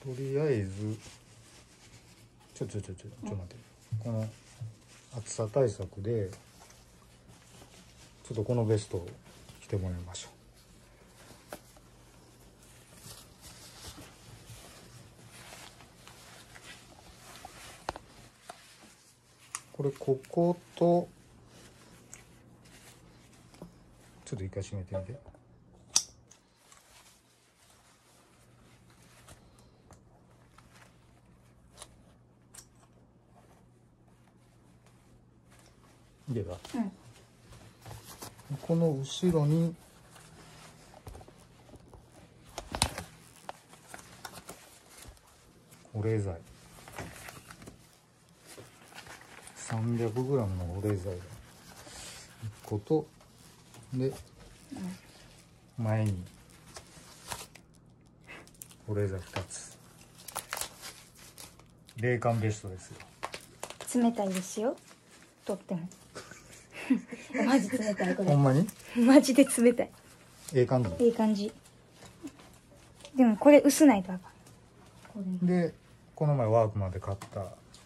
とりあえずちょっと待って、この暑さ対策でちょっとこのベストを着てもらいましょう。これこことちょっと一回閉めてみて。では、この後ろに保冷剤 300g の保冷剤が1個とで、前に保冷剤2つ。冷感ベストですよ。 冷たいですよ、とってもマジ冷たいこれ。 ほんまにマジで冷たい。 ええ感じ。 いい感じ。でもこれ薄ないとあかん。 でこの前ワークマンで買った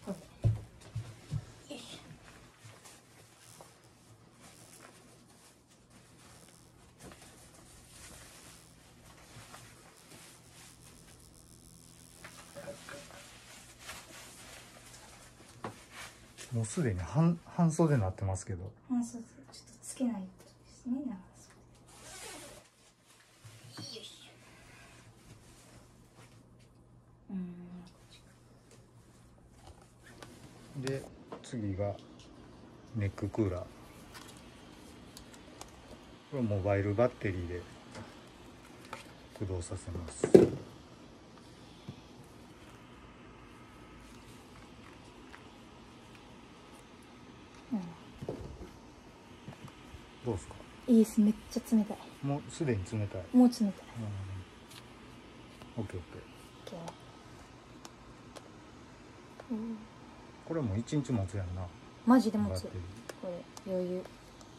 もうすでに半袖になってますけど、 半袖ちょっとつけないとですね。長袖。 で次がネッククーラー。これをモバイルバッテリーで駆動させます。どうですか？ いいです。めっちゃ冷たい。 もうすでに冷たい。 もう冷たい。 オッケーオッケー。これもう1日持つやんな。 マジで持つ。これ余裕。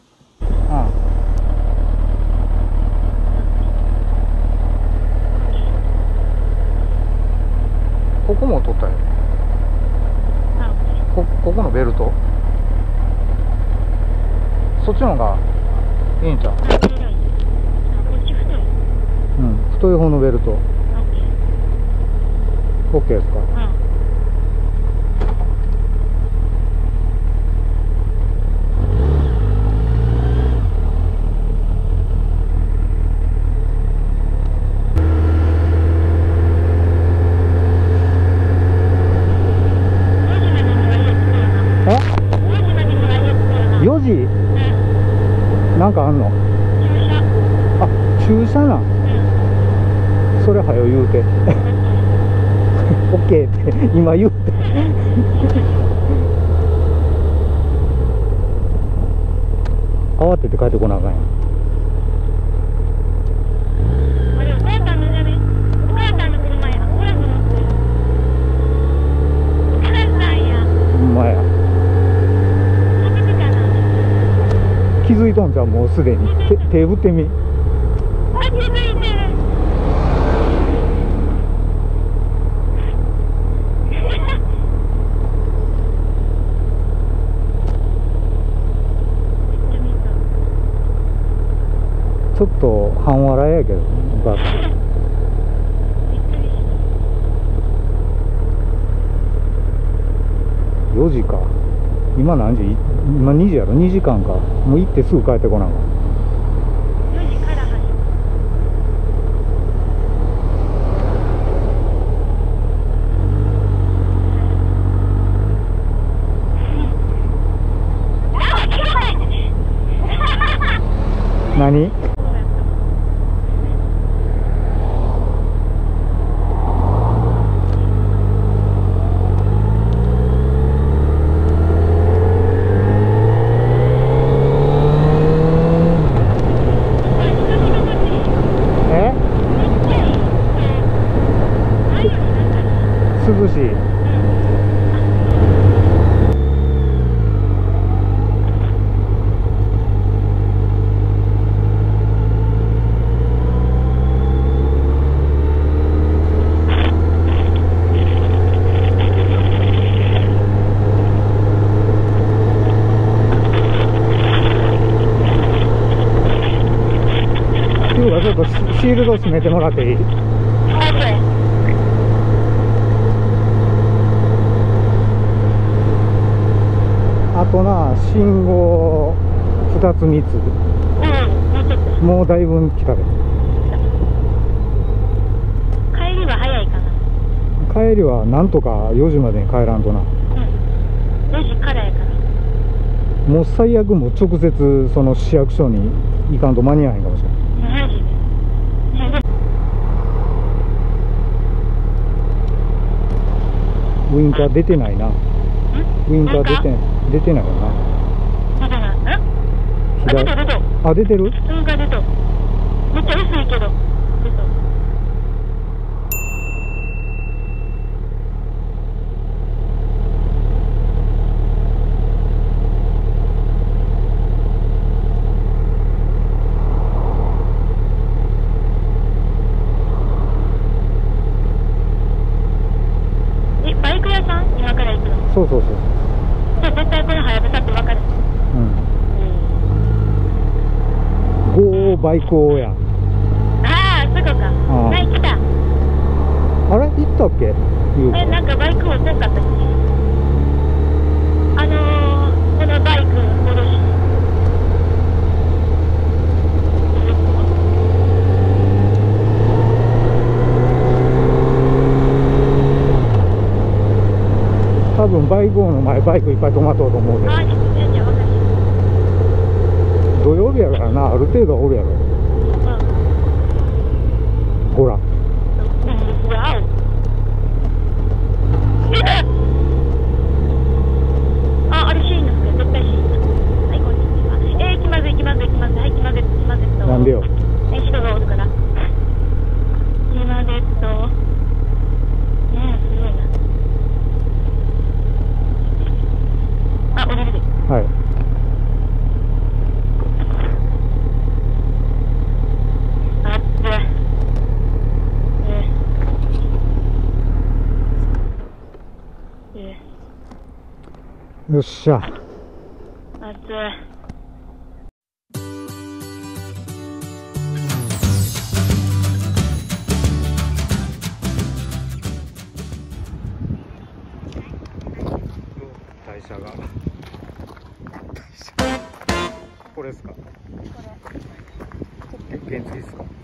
ここも取ったよ。ここのベルト。そっちの方がいいんちゃう？うん、太い方のベルト。オッケーですか？4時なんかあんの？あ、駐車なん？それはよ言うてオッケーって今言うて慌てて帰ってこなあかんやん。気づいとんじゃん、もうすでに。手振ってみ。ちょっと半笑いやけど、バス。4時か。今何時？今2時やろ。2時間か。もう行ってすぐ帰ってこなあかん。 4時から始まる。何？涼しい。 優はちょっとシールド閉めてもらっていい？あとな、信号2つ3つ。もうだいぶ来たで。 帰りは早いかな。 帰りはなんとか4時までに帰らんとな。 4時からやから。 もう最悪もう直接その市役所に行かんと間に合わへんかもしれない。 マジで。 ウインカー出てないな。ウインカー出てないよな。 出てない。出てる。 あ、出てる？ ウインカー出た。めっちゃ薄いけど。出た。バイク屋さん？今から行くの？ そうそうそう。 じゃあ絶対このはやぶさって分かる。 ゴーバイク王や。 ああ、そこか。はい、来た。 あれ行ったっけ？ なんかバイクも多かったし。このバイク戻し。 多分バイク王の前バイクいっぱい止まっとうと思うで。 ああ、じゃあ分かる。 土曜日やからな、ある程度おるやろ。ほら。 わお。あれシーンですか？絶対シーン。はい、こんにちは。気まずい。はい、気まずいと。 なんでよ。 人がおるから。気まずいと。ねえ、すごいな。あ、降りるで。 はい。よっしゃ。 暑い。 台車が。これですか？原付ですか？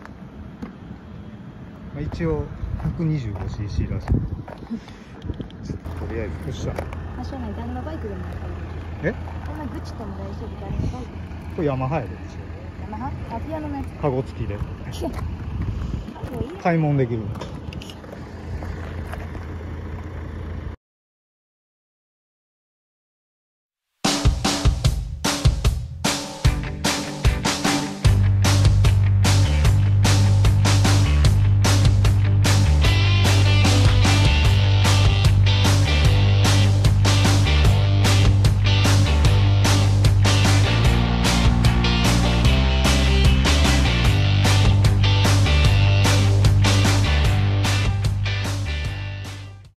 一応 125cc らしい。とりあえずよっしゃ。 誰のバイクでもいいから。 え？ こんなグチとも大丈夫。誰のバイク？ これヤマハやで。 ヤマハ？ピアノのやつ。 カゴ付きで。 もういい。 買い物できる。